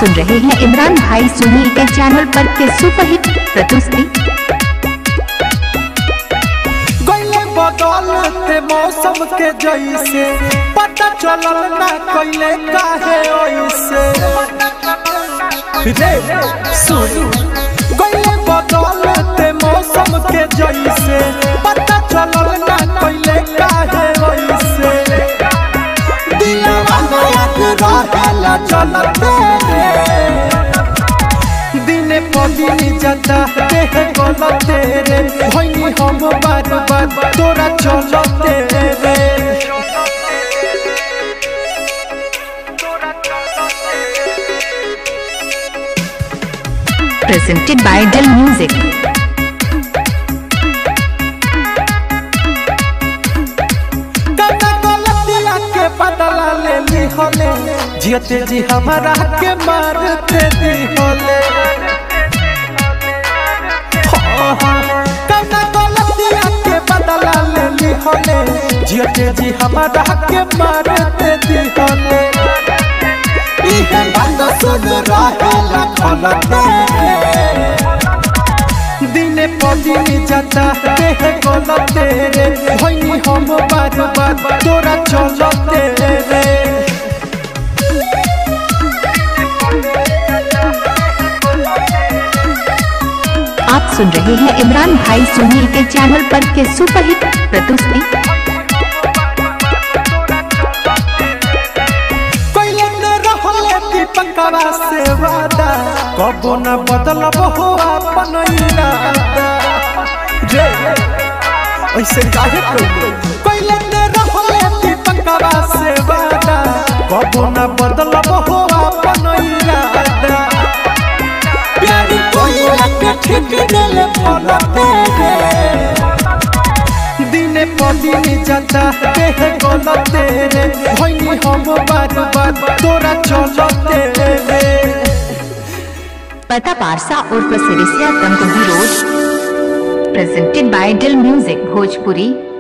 सुन रहे हैं इमरान भाई सुनील के चैनल पर के सुपरहिट प्रस्तुति। बदलते मौसम के जैसे पता चलल ना कइले काहे ओइसे रे सुन गइले बदलते मौसम के जैसे पता चलल ना कइले काहे ओइसे दिलवा नयक रहेला चलते दिने पदिन जाता देह गलते रे भइनी हम बार बार तोरा चलते रे। Presented by Del Music। गलतिया के बदला ले ली होले जियते जी हमारा के मारते दी होले गलतिया के बदला ले ली होले जियते जी हमारा के मारते दी होले इहे बंद सुन रहेला खलते दिने पदिन जाता देह गलते रे भइनी हम बार बार तोरा चलते रे। आप सुन रहे हैं इमरान भाई सुनील के चैनल पर के सुपरहिट प्रस्तुति। पंकवा से वादा कबो न बदलब हो अपन इरादा रे ऐसे काहे कइले ने रहले पंकवा से वादा कबो न बदलब हो अपन इरादा प्यार कोई के ठीक दिल फलते दिने पदिन जाता देह गलते रे भइनी हम बार बार तोरा चलते रे। पता पारसा और प्रसिरिसिया Tamkuhi road. Presented by Del Music Bhojpuri.